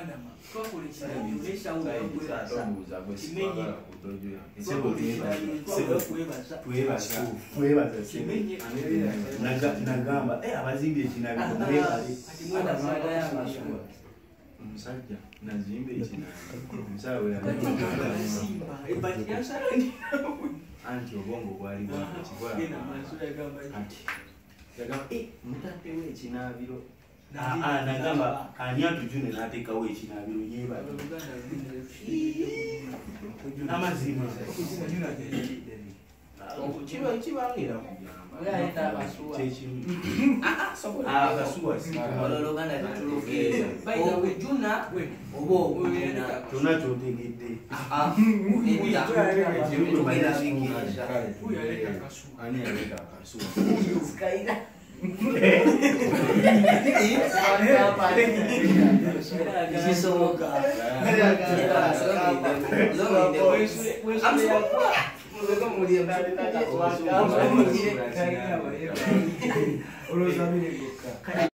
Mwadama twakole kirabyo neshawo okubuuza gwe sikwagala kudojoya twebaza nagamba abazimbi ekinabiro mwebale omusajja nazimba ekinabiro omusawe anti obwongo bwali bwakikola anti yagamba mutaddewo ekinabiro nagamba ani atujune n'ateekawo ekinabiro yeebale amazima kibangira kyonna kyotegedde ani yaleeta akasuwa I'm